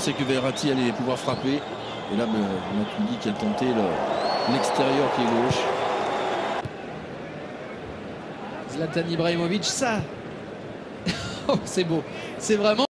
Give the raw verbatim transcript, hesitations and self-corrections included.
pensais que Verratti allait pouvoir frapper. Et là, Matuidi qui a tenté l'extérieur pied gauche. Zlatan Ibrahimovic, ça, oh, c'est beau. C'est vraiment...